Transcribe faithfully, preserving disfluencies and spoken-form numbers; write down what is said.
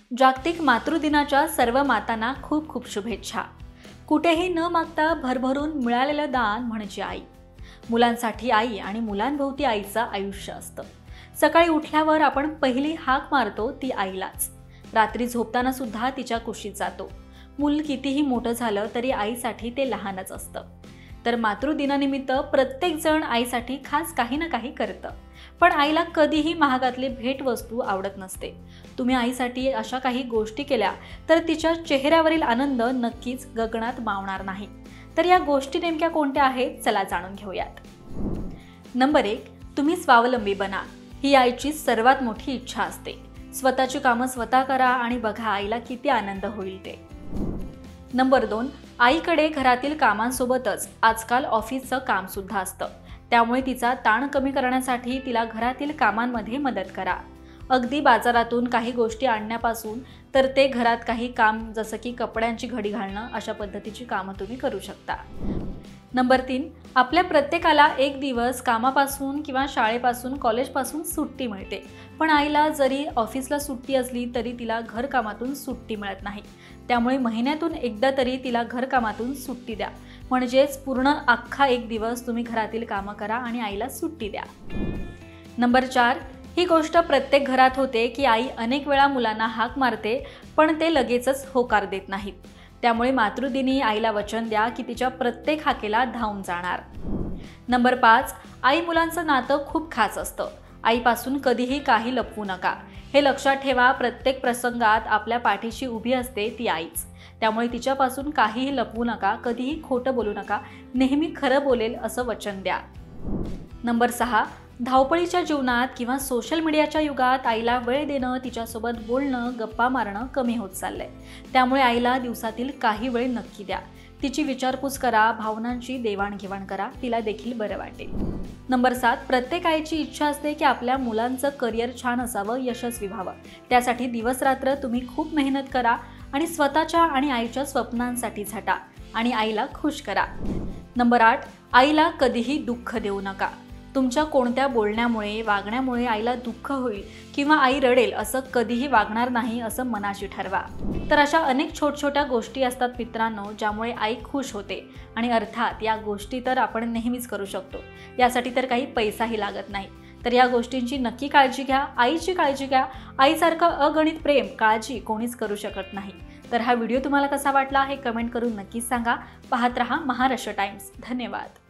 जागतिक मातृदिनाच्या सर्व मातांना खूप खूप शुभेच्छा। कुठेही न मागता भरभरून मिळालेलं दान म्हणजे आई। मुलांसाठी आई आणि मुलांभोवती आईचं आयुष्य असतं। सकाळी उठल्यावर आपण पहिली हाक मारतो ती आईलाच। रात्री झोपताना सुद्धा तिच्या कुशीत जातो। मूल कितीही मोठं झालं तरी आईसाठी ते लहानच असतं। तर मातृदिनानिमित्त प्रत्येक जण आईसाठी खास काही ना काही करतं, पण आईला कधीही महागातली भेटवस्तू आवडत नसते। तुम्ही आईसाठी अशा काही गोष्टी केल्या तर तिच्या चेहऱ्यावरील आनंद नक्कीच गगनात मावणार नाही। तर या गोष्टी नेमक्या कोणत्या आहेत चला जाणून घेऊयात। नंबर एक, तुम्ही स्वावलंबी बना। ही आईची सर्वात मोठी इच्छा असते। स्वतःची कामं स्वतः करा आणि बघा आईला किती आनंद होईल ते। नंबर दोन, आईकडे घरातील कामांसोबतच आजकाल ऑफिसचं काम सुद्धा असतं, त्यामुळे तिचा ताण कमी करण्यासाठी तिला घरातील कामांमध्ये मदत करा। अगदी बाजारातून काही गोष्टी आणण्यापासून तर ते घरात काही काम जसं की कपड्यांची घडी घालणं अशा पद्धतीची कामं तुम्ही करू शकता। नंबर तीन, आपल्या प्रत्येकाला एक दिवस कामापासून किंवा शाळेपासून कॉलेजपासून सुट्टी मिळते, पण आईला जरी ऑफिसला सुट्टी असली तरी तिला घरकामातून सुट्टी मिळत नाही। त्यामुळे महिन्यातून एकदा तरी तिला घरकामातून सुट्टी द्या, म्हणजेच पूर्ण अख्खा एक दिवस तुम्ही घरातील कामं करा आणि आईला सुट्टी द्या। नंबर चार, ही गोष्ट प्रत्येक घरात होते की आई अनेक वेळा मुलांना हाक मारते, पण ते लगेचच होकार देत नाहीत। त्यामुळे मातृदिनी आईला वचन द्या की तिच्या प्रत्येक हाकेला धावून जाणार। नंबर पाच, आई मुलांचं नातं खूप खास असतं। आईपासून कधीही काही लपवू नका। हे लक्षात ठेवा, प्रत्येक प्रसंगात आपल्या पाठीशी उभी असते ती आईच। त्यामुळे तिच्यापासून काहीही लपवू नका, कधीही खोटं बोलू नका, नेहमी खरं बोलेल असं वचन द्या। नंबर सहा, धावपळीच्या जीवनात किंवा सोशल मीडियाच्या युगात आईला वेळ देणं, तिच्यासोबत बोलणं, गप्पा मारणं कमी होत चाललंय। त्यामुळे आईला दिवसातील काही वेळ नक्की द्या। तिची विचारपूस करा, भावनांची देवाणघेवाण करा, तिला देखील बरं वाटेल। नंबर सात, प्रत्येक आईची इच्छा असते की आपल्या मुलांचं करिअर छान असावं, यशस्वी व्हावं। त्यासाठी दिवस रात्र तुम्ही खूप मेहनत करा आणि स्वतःच्या आणि आईच्या स्वप्नांसाठी झटा आणि आईला खुश करा। नंबर आठ, आईला कधीही दुःख देऊ नका। तुमच्या कोणत्या बोलण्यामुळे वागण्यामुळे आईला दुःख होईल किंवा आई रडेल असं कधीही वागणार नाही असं मनाशी ठरवा। तर अशा अनेक छोट छोट्या गोष्टी असतात मित्रांनो, ज्यामुळे आई खुश होते आणि अर्थात या गोष्टी तर आपण नेहमीच करू शकतो। यासाठी तर काही पैसाही लागत नाही। तर या गोष्टींची नक्की काळजी घ्या, आईची काळजी घ्या। आईसारखं अगणित प्रेम काळजी कोणीच करू शकत नाही। तर हा व्हिडिओ तुम्हाला कसा वाटला हे कमेंट करून नक्कीच सांगा। पाहत रहा महाराष्ट्र टाइम्स। धन्यवाद।